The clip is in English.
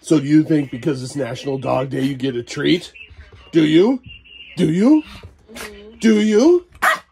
So do you think because it's National Dog Day, you get a treat? Do you? Do you? Mm-hmm. Do you?